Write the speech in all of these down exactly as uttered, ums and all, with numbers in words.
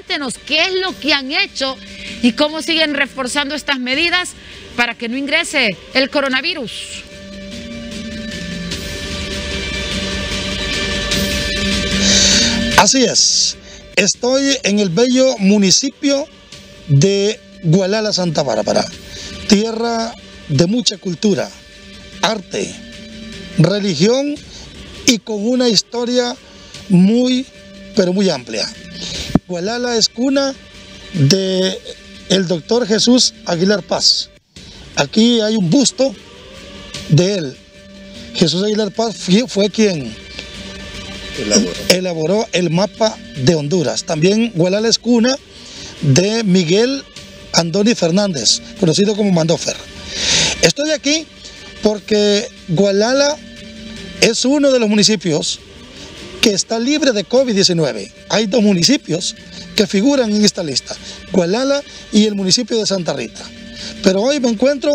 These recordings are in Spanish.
Cuéntenos qué es lo que han hecho y cómo siguen reforzando estas medidas para que no ingrese el coronavirus. Así es, estoy en el bello municipio de Gualala, Santa Bárbara, tierra de mucha cultura, arte, religión y con una historia muy, pero muy amplia. Gualala es cuna de el doctor Jesús Aguilar Paz. Aquí hay un busto de él. Jesús Aguilar Paz fue, fue quien elaboró. elaboró el mapa de Honduras. También Gualala es cuna de Miguel Andoni Fernández, conocido como Mandófer. Estoy aquí porque Gualala es uno de los municipios que está libre de COVID diecinueve. Hay dos municipios que figuran en esta lista, Gualala y el municipio de Santa Rita. Pero hoy me encuentro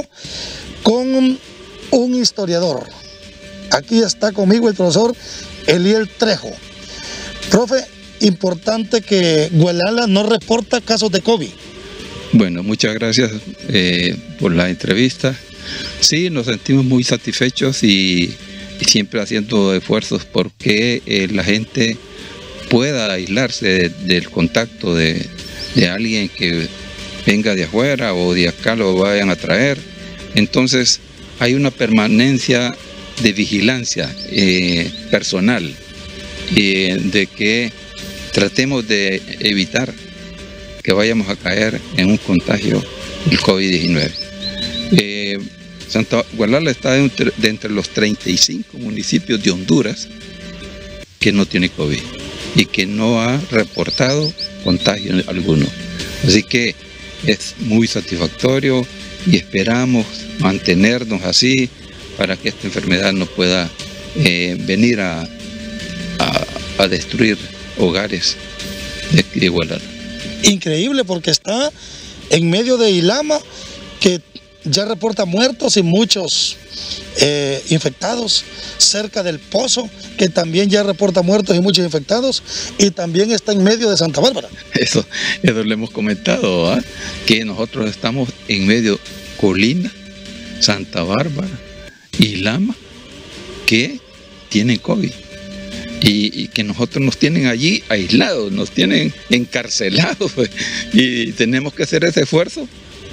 con un historiador. Aquí está conmigo el profesor Eliel Trejo. Profe, importante que Gualala no reporta casos de COVID. Bueno, muchas gracias eh, por la entrevista. Sí, nos sentimos muy satisfechos y, y siempre haciendo esfuerzos porque eh, la gente pueda aislarse de, del contacto de, de alguien que venga de afuera o de acá lo vayan a traer. Entonces hay una permanencia de vigilancia eh, personal, eh, de que tratemos de evitar que vayamos a caer en un contagio del COVID diecinueve. Eh, Santa Gualala está de entre, de entre los treinta y cinco municipios de Honduras que no tiene COVID y que no ha reportado contagio alguno. Así que es muy satisfactorio y esperamos mantenernos así para que esta enfermedad no pueda eh, venir a, a, a destruir hogares de, de Gualala. Increíble, porque está en medio de Ilama, que ya reporta muertos y muchos eh, infectados, cerca del Pozo, que también ya reporta muertos y muchos infectados, y también está en medio de Santa Bárbara. Eso, eso le hemos comentado, ¿eh? Que nosotros estamos en medio Colina, Santa Bárbara, Ilama, que tienen COVID. Y, y que nosotros nos tienen allí aislados, nos tienen encarcelados, pues, y tenemos que hacer ese esfuerzo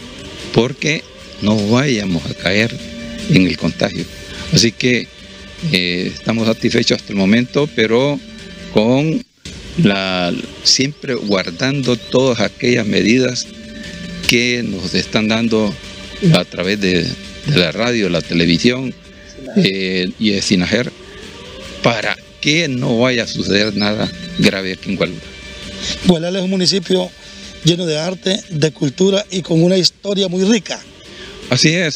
porque no vayamos a caer en el contagio. Así que eh, estamos satisfechos hasta el momento, pero con la siempre guardando todas aquellas medidas que nos están dando a través de, de la radio, la televisión eh, y de Sinajer, para que no vaya a suceder nada grave aquí en Gualala. Gualala es un municipio lleno de arte, de cultura y con una historia muy rica. Así es.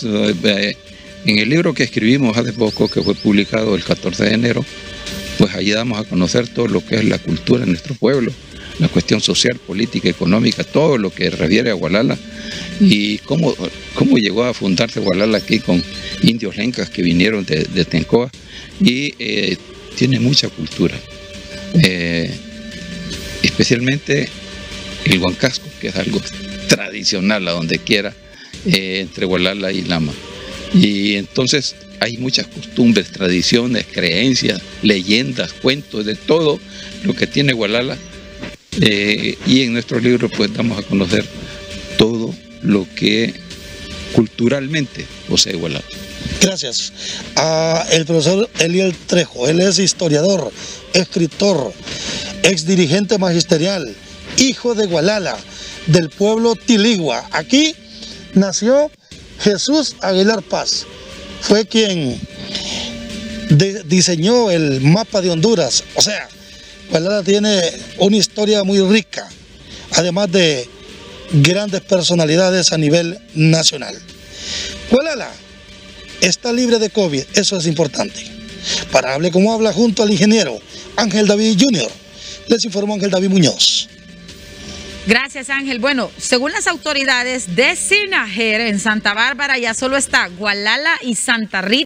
En el libro que escribimos hace poco, que fue publicado el catorce de enero, pues allí damos a conocer todo lo que es la cultura de nuestro pueblo, la cuestión social, política, económica, todo lo que refiere a Gualala y cómo, cómo llegó a fundarse Gualala aquí con indios lencas que vinieron de, de Tencoa y eh, tiene mucha cultura, eh, especialmente el huancasco, que es algo tradicional a donde quiera, eh, entre Gualala y Ilama. Y entonces hay muchas costumbres, tradiciones, creencias, leyendas, cuentos, de todo lo que tiene Gualala. Eh, y en nuestro libro pues damos a conocer todo lo que culturalmente posee Gualala. Gracias a el profesor Eliel Trejo. Él es historiador, escritor, ex dirigente magisterial, hijo de Gualala, del pueblo Tiligua. Aquí nació Jesús Aguilar Paz. Fue quien de, diseñó el mapa de Honduras. O sea, Gualala tiene una historia muy rica, además de grandes personalidades a nivel nacional. Gualala está libre de COVID, eso es importante. Para Hable Como Habla, junto al ingeniero Ángel David junior, les informó Ángel David Muñoz. Gracias, Ángel. Bueno, según las autoridades de Sinajer, en Santa Bárbara ya solo está Gualala y Santa Rita.